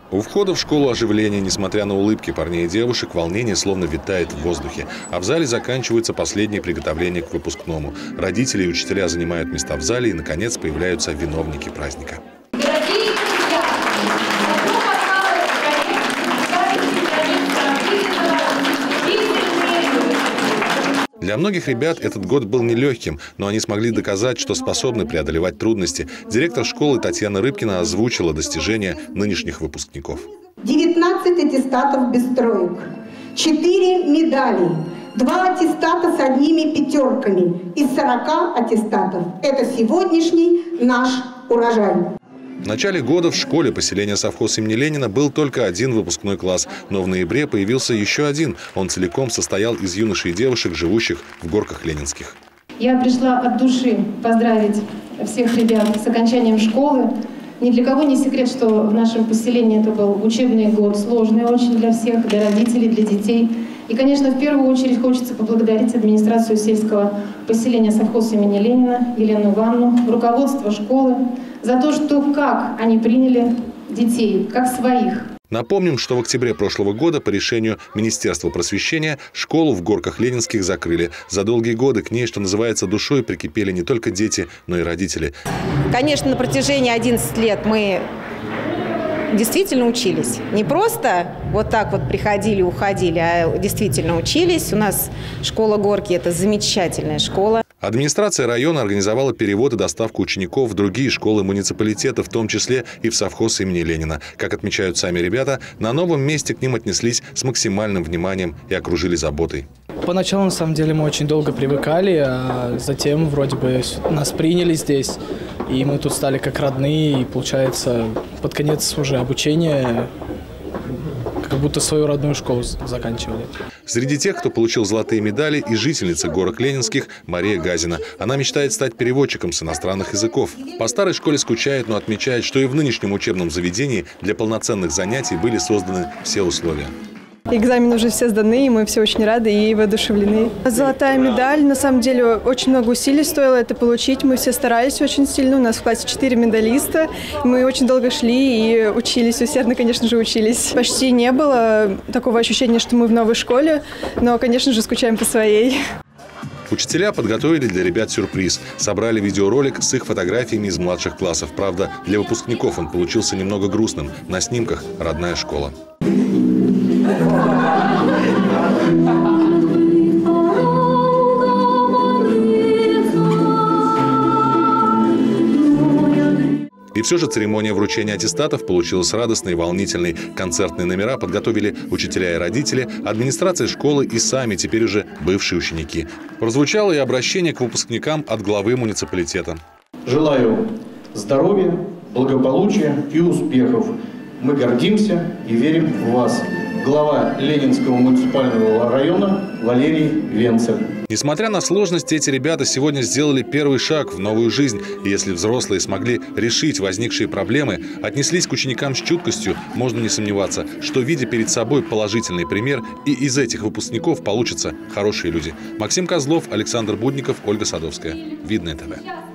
У входа в школу оживление, несмотря на улыбки парней и девушек, волнение словно витает в воздухе. А в зале заканчиваются последние приготовления к выпускному. Родители и учителя занимают места в зале, и, наконец, появляются виновники праздника. Для многих ребят этот год был нелегким, но они смогли доказать, что способны преодолевать трудности. Директор школы Татьяна Рыбкина озвучила достижения нынешних выпускников. 19 аттестатов без троек, 4 медали, 2 аттестата с одними пятерками из 40 аттестатов. Это сегодняшний наш урожай. В начале года в школе поселения совхоз имени Ленина был только один выпускной класс, но в ноябре появился еще один. Он целиком состоял из юношей и девушек, живущих в Горках Ленинских. Я пришла от души поздравить всех ребят с окончанием школы. Ни для кого не секрет, что в нашем поселении это был учебный год, сложный очень для всех, для родителей, для детей. И, конечно, в первую очередь хочется поблагодарить администрацию сельского поселения совхоз имени Ленина, Елену Ивановну, руководство школы за то, что как они приняли детей, как своих. Напомним, что в октябре прошлого года по решению Министерства просвещения школу в Горках Ленинских закрыли. За долгие годы к ней, что называется, душой прикипели не только дети, но и родители. Конечно, на протяжении 11 лет мы действительно учились. Не просто вот так вот приходили, уходили, а действительно учились. У нас школа Горки – это замечательная школа. Администрация района организовала перевод и доставку учеников в другие школы муниципалитета, в том числе и в совхоз имени Ленина. Как отмечают сами ребята, на новом месте к ним отнеслись с максимальным вниманием и окружили заботой. Поначалу, на самом деле, мы очень долго привыкали, а затем вроде бы нас приняли здесь, и мы тут стали как родные, и, получается, под конец уже обучения как будто свою родную школу заканчивали. Среди тех, кто получил золотые медали, и жительница Горок Ленинских Мария Газина. Она мечтает стать переводчиком с иностранных языков. По старой школе скучает, но отмечает, что и в нынешнем учебном заведении для полноценных занятий были созданы все условия. Экзамены уже все сданы, и мы все очень рады и воодушевлены. Золотая медаль, на самом деле, очень много усилий стоило это получить. Мы все старались очень сильно. У нас в классе 4 медалиста. Мы очень долго шли и учились, усердно, конечно же, учились. Почти не было такого ощущения, что мы в новой школе, но, конечно же, скучаем по своей. Учителя подготовили для ребят сюрприз. Собрали видеоролик с их фотографиями из младших классов. Правда, для выпускников он получился немного грустным. На снимках родная школа. И все же церемония вручения аттестатов получилась радостной и волнительной. Концертные номера подготовили учителя и родители, администрация школы и сами теперь уже бывшие ученики. Прозвучало и обращение к выпускникам от главы муниципалитета. Желаю здоровья, благополучия и успехов. Мы гордимся и верим в вас. Глава Ленинского муниципального района Валерий Венцель. Несмотря на сложности, эти ребята сегодня сделали первый шаг в новую жизнь. И если взрослые смогли решить возникшие проблемы, отнеслись к ученикам с чуткостью, можно не сомневаться, что, видя перед собой положительный пример, и из этих выпускников получатся хорошие люди. Максим Козлов, Александр Будников, Ольга Садовская. Видное ТВ.